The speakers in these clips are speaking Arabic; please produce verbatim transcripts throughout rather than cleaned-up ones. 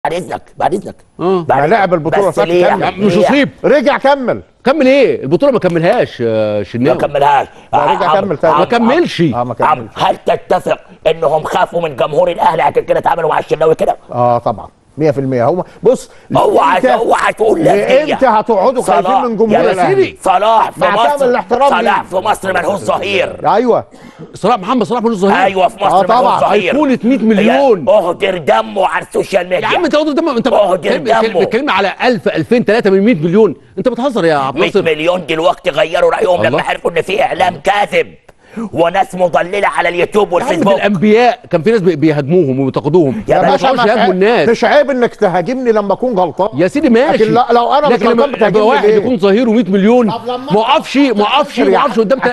بعد اذنك بعد اذنك اه ما لعب البطوله فات كمل مش اصيب رجع كمل كمل ايه البطوله ما كملهاش يا شناوي ما كملهاش رجع كمل تاني ما كملش اه ما كملش. هل تتفق انهم خافوا من جمهور الاهلي عشان كده اتعاملوا مع الشناوي كده؟ اه طبعا مية في المية. هم بص اوعى اوعى تقول لا انت هتقعدوا خايفين من جمهور الاهلي. صلاح في مصر صلاح في مصر ملهوش ظهير. ايوه صلاح محمد صلاح ملوش ظهير. ايوه في مصر آه طبعا ظهير. ايقونه مية مليون اهدر دمه على السوشيال ميديا. يا عم انت اهدر دمه انت بتتكلم على ألف ألفين ثلاثة من مية مليون. انت بتهزر يا عبد الناصر. مية مليون دلوقتي غيروا رايهم لما عرفوا ان في اعلام كاذب وناس مضلله على اليوتيوب والفيسبوك. الانبياء كان في ناس بيهاجموهم وبينتقدوهم يا باشا يهاجموا الناس. مش عيب انك تهاجمني لما اكون غلطان يا سيدي ماشي. لكن لو انا مش غلطان بتهاجمني واحد ليه؟ يكون ظهيره مية مليون ما وقفش ما وقفش ما وقفش قدام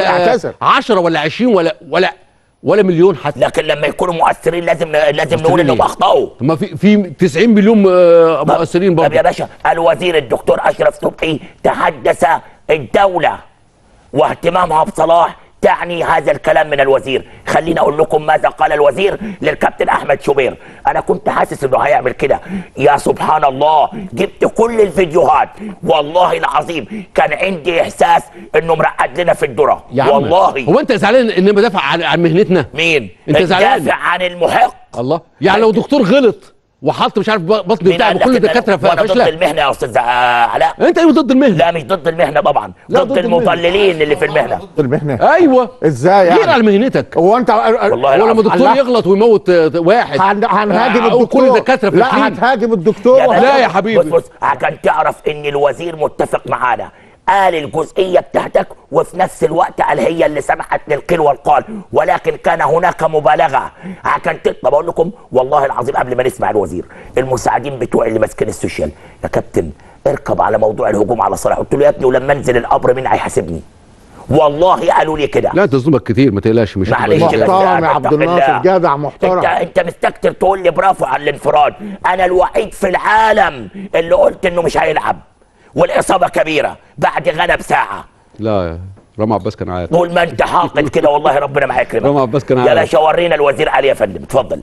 عشرة ولا عشرين ولا ولا ولا مليون حتى. لكن لما يكونوا مؤثرين لازم لازم نقول انهم اخطاوا. ما في في تسعين مليون مؤثرين برضه. طب يا باشا الوزير الدكتور اشرف صبحي تحدث الدوله واهتمامها بصلاح تعني هذا الكلام من الوزير. خليني اقول لكم ماذا قال الوزير للكابتن احمد شوبير. انا كنت حاسس انه هيعمل كده. يا سبحان الله جبت كل الفيديوهات والله العظيم كان عندي احساس انه مرقد لنا في الذره والله. هو انت زعلان ان بدافع عن, عن مهنتنا؟ مين؟ انت زعلان؟ بدافع عن المحق. الله يعني لو دكتور غلط وحط مش عارف بطن بتاعه بكل الدكاتره فاشله. انا ضد المهنه يا استاذ علاء. انت ايوه ضد المهنه. لا مش ضد المهنه طبعا، ضد المضللين اللي في المهنه. ضد المهنه ايوه ازاي يعني؟ غير على مهنتك. هو انت والله لما دكتور يغلط ويموت واحد هنهاجم الدكتور وكل الدكاتره فاشلين؟ لا هتهاجم الدكتور. لا يا حبيبي بص بص عشان تعرف ان الوزير متفق معانا. قال الجزئيه بتاعتك وفي نفس الوقت قال هي اللي سمحت للقيل والقال، ولكن كان هناك مبالغه. عشان طب اقول لكم والله العظيم قبل ما نسمع الوزير المساعدين بتوعي اللي ماسكين السوشيال يا كابتن اركب على موضوع الهجوم على صلاح. قلت له يا ابني ولما انزل القبر مين هيحاسبني؟ والله قالوا لي كده. لا انت ظلمك كتير ما تقلقش. مش محترم يا عبد الناصر جدع محترم. انت انت مستكتر تقول لي برافو على الانفراد. انا الوحيد في العالم اللي قلت انه مش هيلعب والاصابه كبيره بعد غنى بساعه. لا يا رامي عباس كان عارف. طول ما انت حاقد كده والله ربنا ما هيكرمك. رامي عباس كان عارف. يا باشا ورينا الوزير علي يا فندم اتفضل.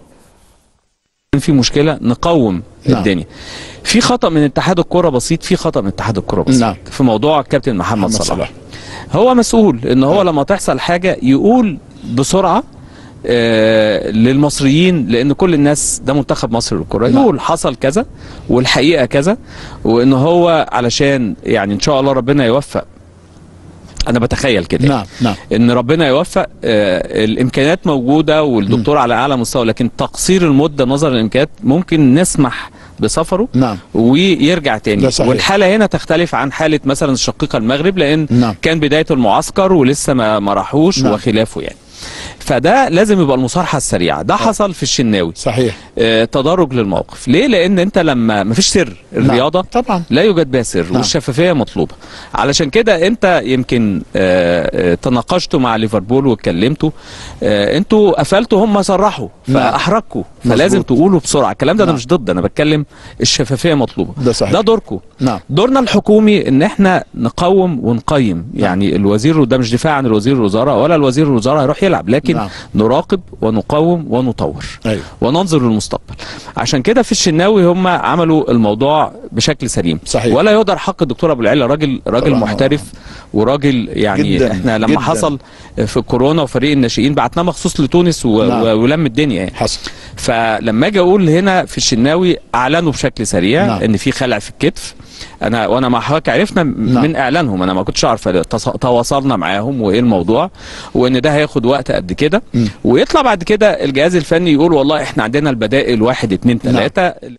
في مشكله نقوم نعم. الدنيا. في خطا من اتحاد الكره بسيط في خطا من اتحاد الكره بسيط نعم. في موضوع الكابتن محمد, محمد صلاح. صلاح هو مسؤول ان هو لما تحصل حاجه يقول بسرعه آه للمصريين، لان كل الناس ده منتخب مصر للكره يقول حصل كذا والحقيقه كذا، وان هو علشان يعني ان شاء الله ربنا يوفق. انا بتخيل كده نعم نعم ان ربنا يوفق. آه الامكانيات موجوده والدكتور م. على اعلى مستوى، لكن تقصير المده نظرا للامكانيات ممكن نسمح بسفره نعم ويرجع تاني. والحاله هنا تختلف عن حاله مثلا الشقيقه المغرب، لان نعم. كان بدايه المعسكر ولسه ما ما راحوش نعم. وخلافه يعني. فده لازم يبقى المصارحه السريعه. ده حصل في الشناوي صحيح. آه تدرج للموقف. ليه؟ لان انت لما ما فيش سر الرياضه نعم. طبعا لا يوجد بها سر نعم. والشفافيه مطلوبه. علشان كده انت يمكن آه تناقشتوا مع ليفربول واتكلمتوا. آه انتوا قفلتوا هم صرحوا فاحرجكوا. فلازم تقولوا بسرعه الكلام ده. نعم. انا مش ضد، انا بتكلم الشفافيه مطلوبه. ده صحيح. ده دوركم. نعم. دورنا الحكومي ان احنا نقوم ونقيم. يعني نعم. الوزير ده مش دفاع عن الوزير الوزراء ولا الوزير الوزراء هيروح يلعب، لكن نعم. نراقب ونقوم ونطور أيوه. وننظر للمستقبل. عشان كده في الشناوي هم عملوا الموضوع بشكل سليم صحيح. ولا يقدر حق الدكتور ابو العلا. راجل راجل محترف وراجل يعني جداً. احنا لما جداً. حصل في الكورونا وفريق الناشئين بعتناه مخصوص لتونس و... نعم. ولم الدنيا يعني. حصل. فلما اجي اقول هنا في الشناوي اعلنوا بشكل سريع نعم. ان في خلع في الكتف. انا وانا مع حضرتك عرفنا نعم. من اعلانهم، انا ما كنتش اعرف. تواصلنا معاهم وايه الموضوع وان ده هياخد وقت قد كده، ويطلع بعد كده الجهاز الفني يقول والله احنا عندنا البدائل واحد اتنين تلاته. نعم.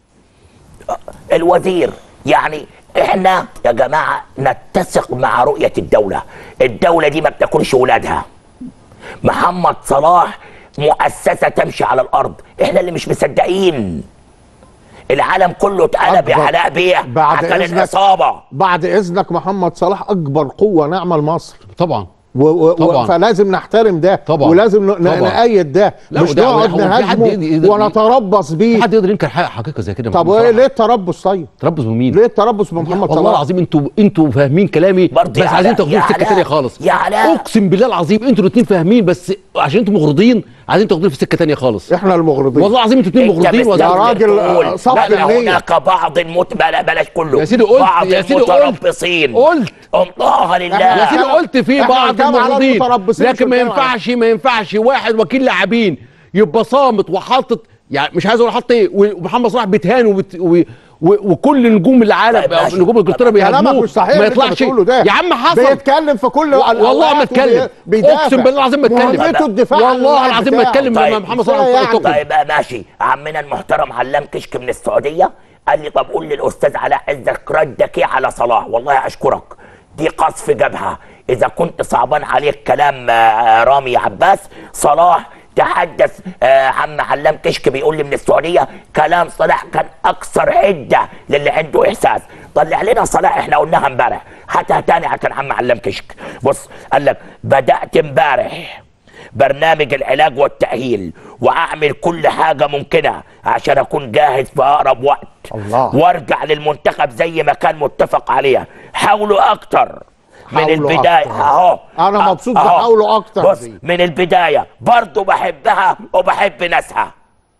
الوزير يعني احنا يا جماعه نتسق مع رؤيه الدوله. الدوله دي ما بتاكلش ولادها. محمد صلاح مؤسسه تمشي على الارض، احنا اللي مش مصدقين. العالم كله اتقلب يا علاء بيه عشان الاصابه. بعد اذنك محمد صلاح اكبر قوه نعمه لمصر طبعا. و و فلازم نحترم ده طبعا. ولازم نأيد ده. مش نقعد نهاجمه ونتربص بيه. حد يقدر ينكر حقيقه زي كده؟ طب وايه ليه التربص؟ طيب تربص بمين؟ ليه التربص بمحمد صلاح؟ والله العظيم انتوا انتوا فاهمين كلامي بس عايزين تاخدوه في سكه ثانيه خالص. يا علاء اقسم بالله العظيم انتوا الاثنين فاهمين بس عشان انتوا مغرضين عايزين تاخدوني في سكه ثانيه خالص. احنا المغرضين والله العظيم انتوا اثنين مغرضين. يا راجل صف النية. هناك بعض المت بلاش كله يا سيدي قلت بعض يا سيدي المتربصين قلت الله لله يا سيدي قلت في بعض المغرضين، لكن ما ينفعش ما ينفعش واحد وكيل لاعبين يبقى صامت وحاطط، يعني مش عايز اقول حاطط ايه، ومحمد صلاح بيتهان وبت... و... وكل نجوم العالم نجوم انجلترا بيهاجموه ما يطلعش. يا عم حصل بيتكلم في كل والله ما اتكلم، اقسم بالله العظيم ما اتكلم، والله العظيم ما اتكلم مع محمد صلاح. طيب ماشي. عمنا المحترم علام كشك من السعوديه قال لي طب قول للاستاذ علاء عزك ردك ايه على صلاح. والله اشكرك، دي قصف جبهه. اذا كنت صعبان عليك كلام رامي عباس، صلاح تحدث آه عم علام كشك بيقول لي من السعوديه كلام صلاح كان اكثر حده للي عنده احساس. طلع لنا صلاح احنا قلناها امبارح، هاتها تاني عشان عم علام كشك. بص قال لك بدات امبارح برنامج العلاج والتاهيل واعمل كل حاجه ممكنه عشان اكون جاهز في اقرب وقت الله. وارجع للمنتخب زي ما كان متفق عليها. حاولوا اكتر من البدايه اهو. انا مبسوط بحاولوا اكتر. بص من البدايه برضه بحبها وبحب ناسها.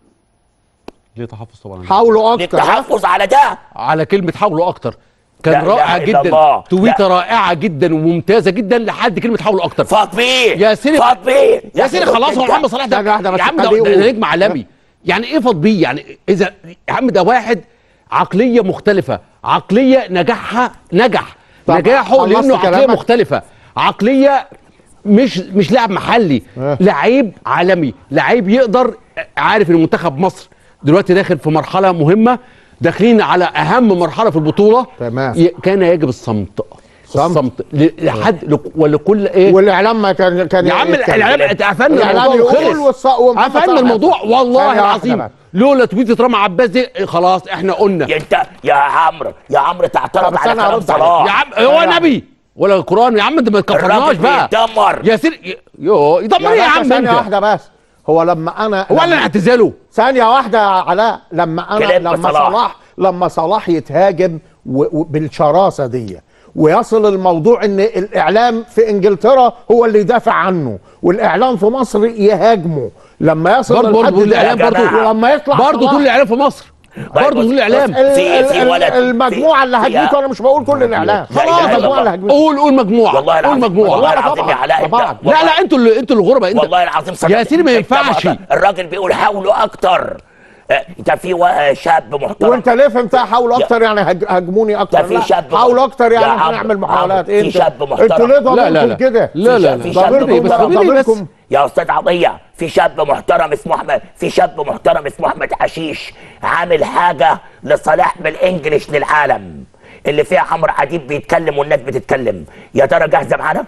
ليه تحفظ طبعا؟ حاولوا اكتر. تحفظ على ده، على كلمه حاولوا اكتر. كان رائع جدا، تويته رائعه جدا وممتازه جدا لحد كلمه حاولوا اكتر. فاض بيه يا سيدي فاض بيه يا سيدي خلاص. هو محمد صلاح ده يا عم ده, ده نجم عالمي، يعني ايه فاض بيه؟ يعني اذا يا عم ده واحد عقليه مختلفه، عقليه نجاحها نجح نجاحه لانه عقليه مختلفه، عقليه مش مش لاعب محلي، اه. لعيب عالمي، لعيب يقدر عارف ان منتخب مصر دلوقتي داخل في مرحله مهمه، داخلين على اهم مرحله في البطوله. تمام. كان يجب الصمت الصمت لحد ولكل ايه، والاعلام ما كان كان يا عم الاعلام قفلنا الموضوع خلص، قفلنا الموضوع والله العظيم. لولا تويته رامي عباس دي خلاص احنا قلنا. يا انت يا عمرو يا عمرو تعترض على كلام صلاح يا عم. هو نبي ولا القران يا عم؟ انت ما تكفرناش بقى. يدمر يا سيدي يو يدمر ايه يا عم؟ ثانيه واحده بس. هو لما انا هو اللي اعتزاله ثانيه واحده يا علاء، لما انا لما صلاح. صلاح لما صلاح يتهاجم بالشراسه دي ويصل الموضوع ان الاعلام في انجلترا هو اللي يدافع عنه والاعلام في مصر يهاجمه، لما يصل برضه برضه الاعلام برضه ولما يطلع برضه طول الاعلام في مصر برضه طول الاعلام في في ولد المجموعه اللي هاجمته. انا مش بقول كل الاعلام، خلاص المجموعه اللي هاجمته. قول قول مجموعه والله قول مجموعه. والله العظيم يا علاء لا لا انتوا اللي انتوا اللي غرباء. والله العظيم يا سيدي ما ينفعش. الراجل بيقول حاولوا اكتر. انت في شاب محترم وانت ليه فهمتها حاولوا اكتر يعني هاجموني اكتر؟ في شاب حاولوا اكتر يعني هنعمل محاولات. ايه في شاب محترم. انتوا ليه ضميركم كده؟ لا لا لا في شاب محترم يا استاذ عطيه، في شاب محترم اسمه احمد، في شاب محترم اسمه احمد حشيش عامل حاجه لصلاح بالانجلش للعالم اللي فيها عمرو اديب بيتكلم والناس بتتكلم. يا ترى جاهزه معانا؟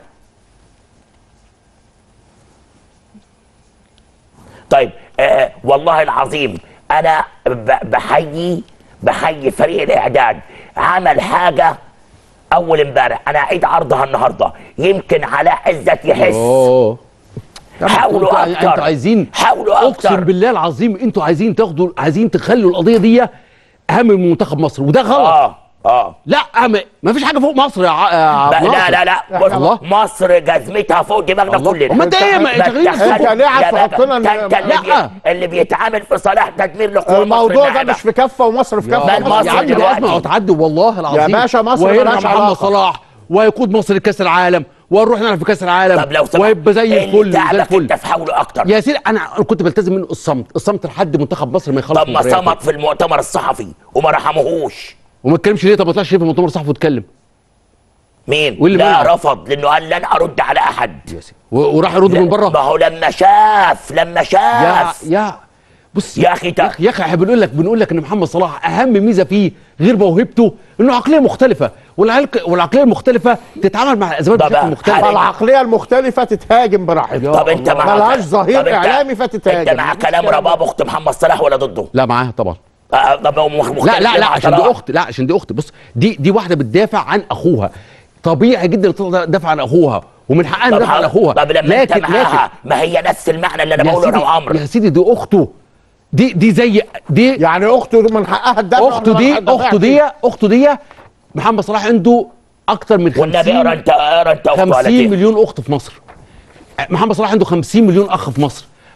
طيب آه والله العظيم انا بحيي بحيي فريق الاعداد، عمل حاجه اول امبارح انا اعيد عرضها النهارده يمكن علاء عزت يحس. أوه. حاولوا اكتر. انتوا عايزين حاولوا اكتر اقسم بالله العظيم انتوا عايزين تاخدوا عايزين تخلوا القضيه دي اهم من منتخب مصر وده غلط. اه اه لا ما فيش حاجه فوق مصر يا عبد لا لا لا لا مصر جزمتها فوق دماغنا كلنا. ما انت ايه ما انت ليه عايز تحطنا؟ لا اللي بيتعامل في صلاح تدمير لقوى الموضوع ده مش في كفه ومصر في كفه. يا عم دي ازمه هتعدي والله العظيم يا باشا. مصر مالهاش علاقه. محمد صلاح ويقود مصر لكاس العالم ونروح نلعب في كاس العالم ويبقى زي الفل زي الفل. انت حاولوا اكتر يا سيدي. انا كنت بلتزم منه الصمت الصمت لحد منتخب مصر ما يخلص. طب ما صمت في المؤتمر الصحفي وما رحموهوش وما اتكلمش ليه؟ طب ما طلعش ليه في المؤتمر الصحفي واتكلم؟ مين؟ لا منع؟ رفض لانه قال لن ارد على احد. يا سيدي وراح يرد من بره. ما هو لما شاف لما شاف يا يا بص يا اخي يا اخي احنا بنقول لك بنقول لك ان محمد صلاح اهم ميزه فيه غير موهبته انه عقليه مختلفه، والعقليه المختلفه تتعامل مع الازمات بشكل مختلف. العقليه المختلفه تتهاجم براحتها. طب انت مع مالهاش ظهير اعلامي فتتهاجم. انت مع كلام رباب اخت محمد صلاح ولا ضده؟ لا معاها طبعا. آه طب مختلف. لا لا لا عشان دي اخت لا عشان دي اخت بص دي دي واحده بتدافع عن اخوها، طبيعي جدا تدافع عن اخوها ومن حقها تدافع عن اخوها. طب لما انت معاها ما هي نفس المعنى اللي انا بقوله انا وعمرو. يا سيدي دي اخته دي دي زي دي يعني اخته من حقها تدافع. اخته دي اخته دي اخته دي محمد صلاح عنده اكتر من خمسين اقرا انت اقرا انت خمسين مليون اخت في مصر. محمد صلاح عنده خمسين مليون اخ في مصر.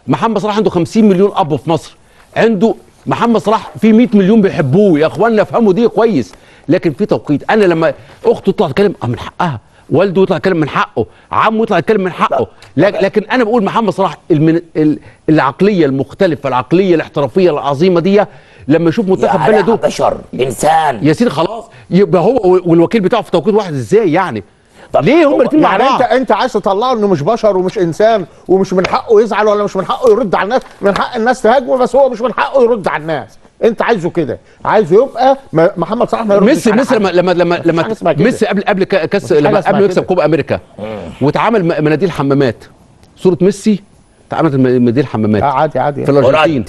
محمد صلاح عنده خمسين مليون اب في مصر، عنده محمد صلاح في مئة مليون بيحبوه، يا اخوانا افهموا دي كويس. لكن في توقيت، انا لما اخته تطلع تتكلم من حقها، والده يطلع يتكلم من حقه، عمه يطلع يتكلم من حقه. لكن انا بقول محمد صلاح العقليه المختلفه، العقليه الاحترافيه العظيمه دي، لما يشوف منتخب بلده بشر انسان يا سيدي خلاص، يبقى هو والوكيل بتاعه في توقيت واحد ازاي يعني؟ ليه هم الاثنين مع يعني بعض؟ انت انت عايز تطلعه انه مش بشر ومش انسان ومش من حقه يزعل ولا مش من حقه يرد على الناس، من حق الناس تهاجمه بس هو مش من حقه يرد على الناس. انت عايزه كده، عايزه يبقى محمد صلاح ما يردش. ميسي ميسي لما لما لما لما ميسي قبل قبل كاس، لما قبل ما يكسب كوبا امريكا واتعمل مناديل حمامات، صوره ميسي اتعملت مناديل حمامات. اه عادي عادي في الارجنتين.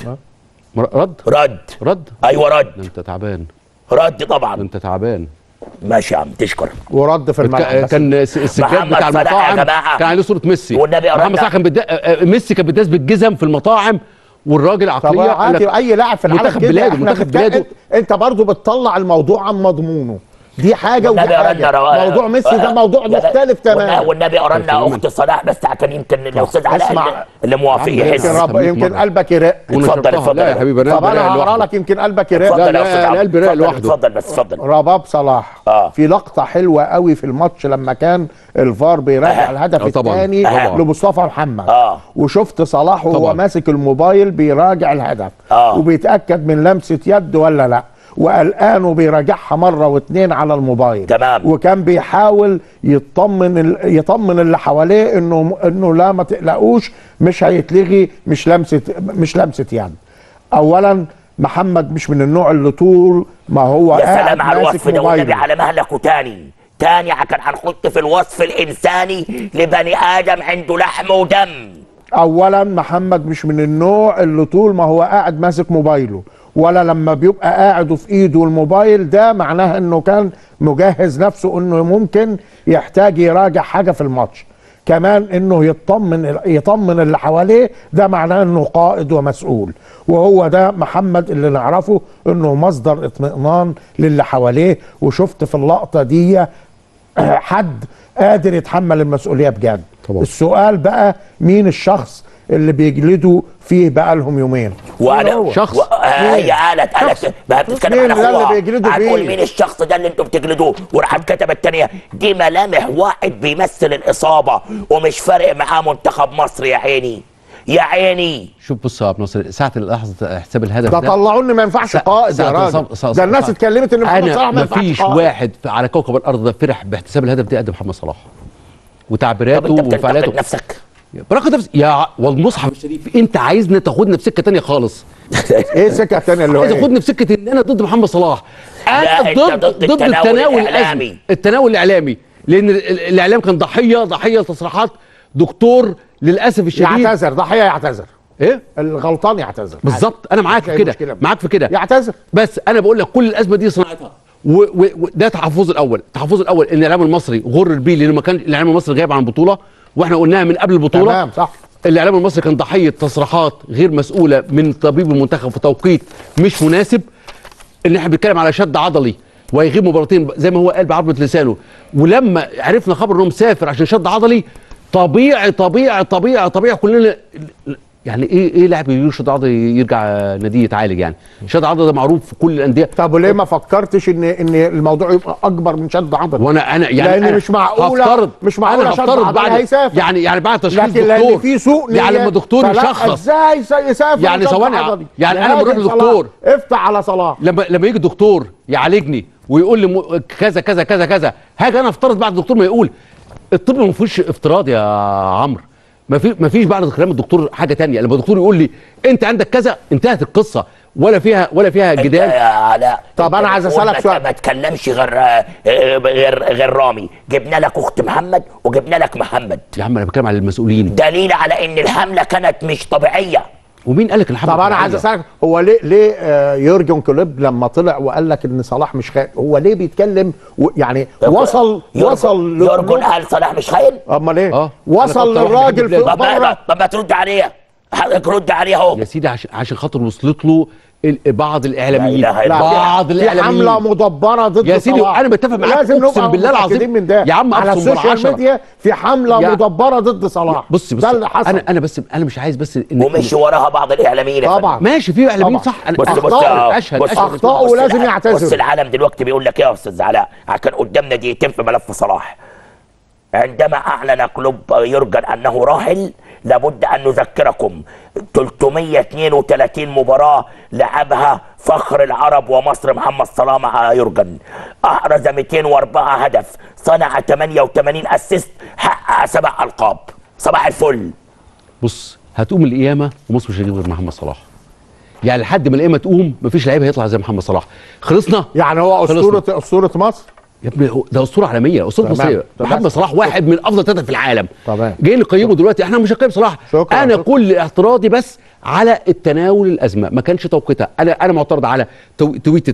رد رد رد ايوه رد. انت تعبان. رد طبعا انت تعبان. ماشي يا عم تشكر. ورد في الملعب. كان السجاد بتاع المطاعم كان عليه صوره ميسي، والنبي محمد صلاح كان بدا... ميسي كان بيداس بالجزم في المطاعم، والراجل عقليه عادي. اي لاعب في العالم منتخب بلاده منتخب بلاده. انت برضو بتطلع الموضوع عن مضمونه، دي حاجه ودي حاجه. موضوع ميسي ده موضوع مختلف تماما. والنبي قرنا اخت صلاح، بس عشان يمكن الاستاذ علاء اللي موافق يحس. يمكن يمكن قلبك يرق. اتفضل اتفضل. لا يا حبيبي طب انا هقرا لك يمكن قلبك يرق. لا لا قلبي رايق لوحده. اتفضل بس اتفضل. رباب صلاح آه. في لقطه حلوه قوي في الماتش لما كان الفار بيراجع آه. الهدف الثاني آه. لمصطفى محمد آه. وشفت صلاح وهو ماسك الموبايل بيراجع الهدف آه. وبيتاكد من لمسه يد ولا لا، وقلقان وبيراجعها مره واثنين على الموبايل. تمام. وكان بيحاول يطمن يطمن اللي حواليه انه انه لا ما تقلقوش مش هيتلغي، مش لمسه مش لمسه يد. اولا محمد مش من النوع اللي طول ما هو يا سلام على الوصف ده والنبي على مهلك. وتاني تاني كان هنحط في الوصف الانساني لبني ادم عنده لحم ودم. اولا محمد مش من النوع اللي طول ما هو قاعد ماسك موبايله، ولا لما بيبقى قاعد في ايده الموبايل ده معناها انه كان مجهز نفسه انه ممكن يحتاج يراجع حاجه في الماتش. كمان انه يطمن يطمن اللي حواليه، ده معناه انه قائد ومسؤول، وهو ده محمد اللي نعرفه انه مصدر اطمئنان للي حواليه. وشفت في اللقطه دي حد قادر يتحمل المسؤوليه بجد. طبعا. السؤال بقى مين الشخص اللي بيجلدوا فيه بقى لهم يومين؟ وانا شخص و... هي قالت قالت بقى بتتكلم عن اخوها، هتقول مين الشخص ده اللي انتم بتجلدوه؟ وراحت كتبت الثانيه دي ملامح واحد بيمثل الاصابه ومش فارق معاه منتخب مصر. يا عيني يا عيني. شوف بص يا عبد الناصر، ساعه لحظه حساب الهدف ده طلعوا لنا ما ينفعش قائد يا راجل. ده الناس اتكلمت ان محمد صلاح ما ينفعش قائد. مفيش واحد على كوكب الارض فرح باحتساب الهدف ده قد محمد صلاح وتعبيراته وفعالاته. نفسك براقب نفسك يا والمصحف الشريف. انت عايزنا تاخدنا في سكه ثانيه خالص. ايه السكه الثانيه اللي هو عايز تاخدني في سكه ان انا ضد محمد صلاح. انا ضد ضد, ضد التناول الاعلامي. التناول الاعلامي، لان الاعلام كان ضحيه ضحيه لتصريحات دكتور للاسف الشديد. يعتذر، ضحيه يعتذر. ايه الغلطان يعتذر بالظبط. انا معاك في كده، معاك في كده يعتذر. بس انا بقول لك كل الازمه دي صنعتها، وده تحفظ الاول. التحفظ الاول ان الاعلام المصري غرر بيه، لان ما كان الاعلام المصري غايب عن البطوله، واحنا قلناها من قبل البطوله. تمام صح. الاعلام المصري كان ضحيه تصريحات غير مسؤوله من طبيب المنتخب في توقيت مش مناسب، ان احنا بنتكلم على شد عضلي ويغيب مباراتين زي ما هو قال بعربة لسانه. ولما عرفنا خبر انه مسافر عشان شد عضلي، طبيعي طبيعي طبيعي طبيعي كلنا يعني ايه ايه لاعب يشد عضلي يرجع ناديه يتعالج؟ يعني شد عضلي ده معروف في كل الانديه. طب وليه ما فكرتش ان ان الموضوع يبقى اكبر من شد عضلي؟ وانا انا يعني لان أنا مش معقوله هفترض مش معقوله شد عضلي هيسافر. يعني يعني بعد تشخيص لكن دكتور في سوء يعني لما دكتور يشخص ازاي يسافر يعني ثواني يعني انا بروح لدكتور افتح على صلاح. لما لما يجي دكتور يعالجني ويقول لي كذا كذا كذا كذا، هاجي انا افترض بعد الدكتور ما يقول. الطب ما فيهوش افتراض يا عمرو، ما في ما فيش بعد كلام الدكتور حاجه ثانيه. لما الدكتور يقول لي انت عندك كذا انتهت القصه، ولا فيها ولا فيها جدال. يا علاء طب انا عايز اسالك سؤال. ما تكلمش غير غير غير رامي. جبنا لك اخت محمد وجبنا لك محمد. يا عم انا بتكلم على المسؤولين، دليل على ان الحمله كانت مش طبيعيه. ومين قال لك الحمله؟ طب انا عايز اسالك، هو ليه ليه آه يورجن كلوب لما طلع وقال لك ان صلاح مش خاين، هو ليه بيتكلم يعني وصل وصل يورجن قال صلاح مش خاين؟ امال ايه؟ آه. وصل للراجل في بره. طب ما ترد عليه، حضرتك رد عليه اهو يا سيدي. عشان عشان خاطر وصلت له بعض الاعلاميين لا لا بعض الاعلاميين حمله مدبره ضد يا سيدي صلاح. انا بتفق معاك لازم اقسم نبقى بالله العظيم من ده. يا عم على السوشيال ميديا في حمله يا... مدبره ضد صلاح. بص بص ده اللي حصل. انا انا بس انا مش عايز بس إن ومشي وراها بعض الاعلاميين طبعا ماشي في اعلاميين صح. بص بص أخطاء اشهد بص اخطاء ولازم يعتذر. بص العالم دلوقتي بيقول لك يا استاذ علاء كان قدامنا دقيقتين في ملف صلاح. عندما اعلن كلوب يورجن انه راحل لابد ان نذكركم ثلاثمائة واثنين وثلاثين مباراه لعبها فخر العرب ومصر محمد صلاح مع يورجن، احرز مئتين وأربعة هدف، صنع ثمانية وثمانين اسيست، حقق سبع القاب. صباح الفل. بص هتقوم القيامه ومصر مش هتجيب غير محمد صلاح. يعني لحد ما القيامه تقوم مفيش لعيب هيطلع زي محمد صلاح. خلصنا. يعني هو اسطوره اسطوره مصر يا ابني ده اسطوره عالميه، اسطوره مصريه. محمد صلاح واحد من افضل ثلاثه في العالم. تمام. جايين نقيمه دلوقتي، احنا مش هنقيم صلاح. شكرا انا شكرا. كل اعتراضي بس على التناول الازمه، ما كانش توقيتها. انا انا معترض على تو... تويته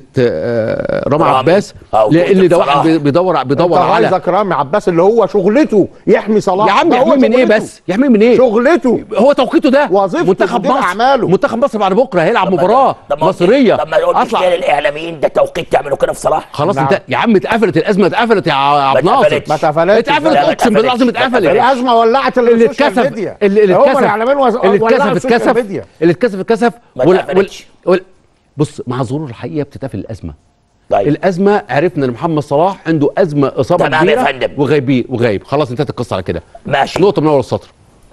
آه رامي عباس، لان ده واحد بيدور بيدور على عايزك رامي عباس اللي هو شغلته يحمي صلاح. يا عم يحميه من ايه بس؟ يحميه من ايه؟ شغلته هو توقيته ده وظيفته منتخب مصر. اعماله منتخب مصر بعد بكره هيلعب مباراه مصريه. طب ما قلتش ليه للاعلاميين ده توقيت تعملوا كده في صلاح؟ خلاص انت يا عم اتقفلت الازمه، اتقفلت يا عبد ناصر. ما اتقفلتش اتقفلت اقسم بالله العظيم اتقفلت. الازمه ولعت اللي اتكسف اللي اللي اتكسف اللي اتكسف اتكسف اللي اتكسف اتكسف وال... وال... بص مع ظهور الحقيقه بتتقفل الازمه. طيب. الازمه عرفنا ان محمد صلاح عنده ازمه اصابه كبيره وغايبين وغايب. خلاص انتهت القصه على كده. ماشي. نقطه من اول السطر.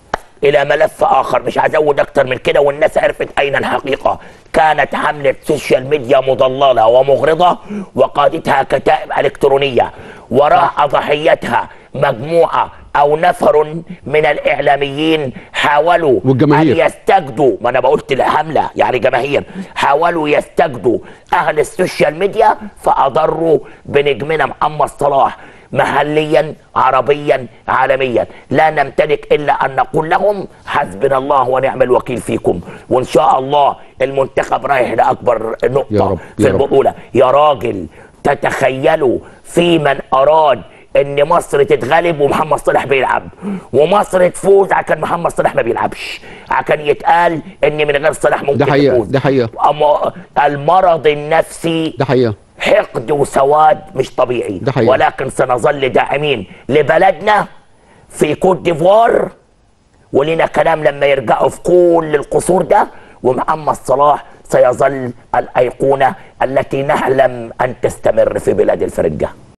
الى ملف اخر مش هزود اكتر من كده والناس عرفت اين الحقيقه. كانت حمله سوشيال ميديا مضلله ومغرضه وقادتها كتائب الكترونيه، وراء ضحيتها مجموعه او نفر من الاعلاميين حاولوا والجماهير. ان يستجدوا، ما انا قلت الحمله يعني جماهير، حاولوا يستجدوا اهل السوشيال ميديا فاضروا بنجمنا محمد صلاح محليا عربيا عالميا. لا نمتلك الا ان نقول لهم حسبنا الله ونعم الوكيل فيكم، وان شاء الله المنتخب رايح لاكبر نقطه يا رب في يا البطوله. رب. يا راجل تتخيلوا في من اراد ان مصر تتغلب ومحمد صلاح بيلعب، ومصر تفوز عشان محمد صلاح ما بيلعبش، عشان يتقال ان من غير صلاح ممكن ده حقيقة تفوز. ده حقيقة. المرض النفسي ده حقيقة، حقد وسواد مش طبيعي. ده حقيقة. ولكن سنظل داعمين لبلدنا في كوت ديفوار، ولنا كلام لما يرجعوا في كل القصور ده، ومحمد صلاح سيظل الايقونه التي نحلم ان تستمر في بلاد الفرنجه.